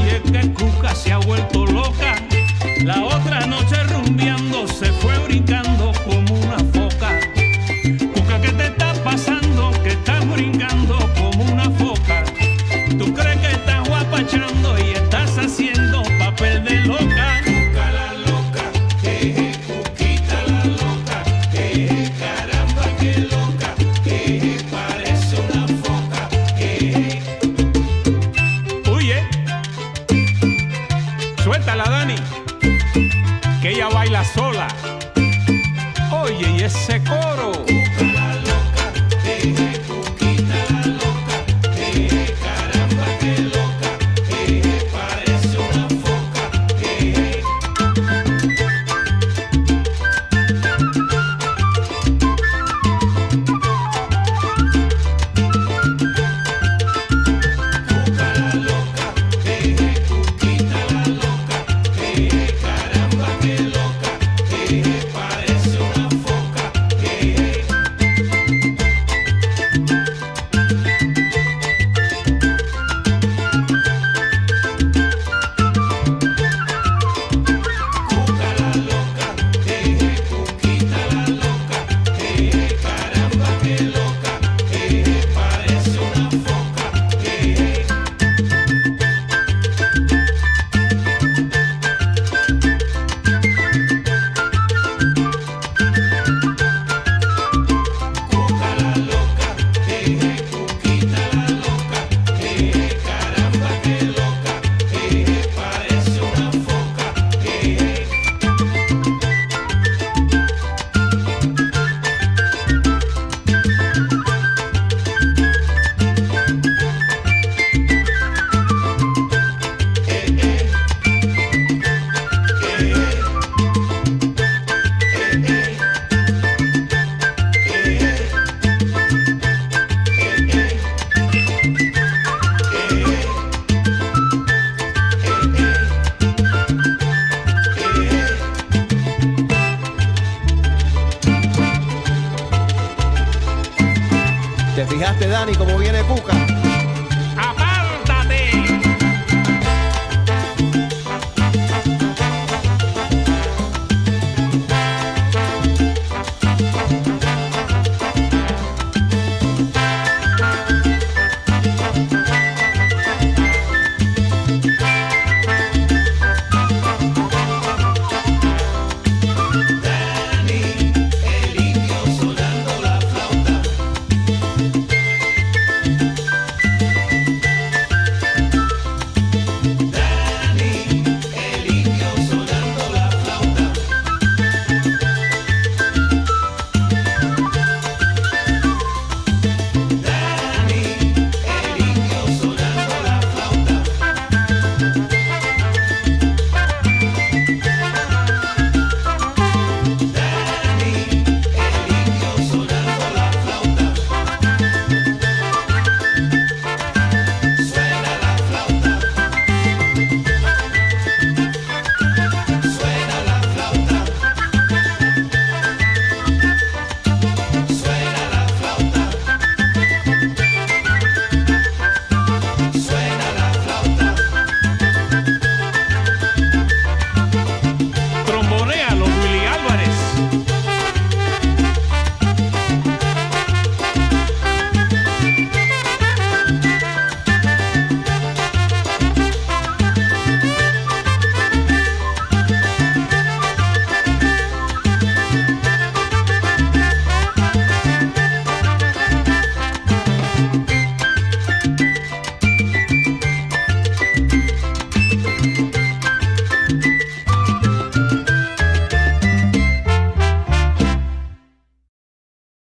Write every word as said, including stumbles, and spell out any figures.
es que Cuca se ha vuelto loca. La otra noche rumbeando se fue brincando como una foca. Cuca, ¿qué te está pasando? Que estás brincando como una foca. Tú crees que estás guapachando y estás haciendo papel de loca. Cuca la loca, jeje, Cuquita la loca, jeje, caramba qué loca, jeje, parece una foca, jeje. Oye, suéltala, Dani, que ella baila sola. Oye, y ese coro. Cuca la loca, jeje, Cuquita la loca, jeje, caramba qué loca, jeje, parece una foca, jeje. Cuca la loca, jeje, Cuquita la loca, jeje, caramba qué loca, jeje, parece una foca, jeje. Cuca la loca, jeje, Cuquita la loca, jeje, caramba qué loca, jeje, parece una foca, jeje. Cuca la loca, jeje, Cuquita la loca, jeje, caramba qué loca, jeje, parece una foca, jeje. ¿Te fijaste, Dani, cómo viene Cuca?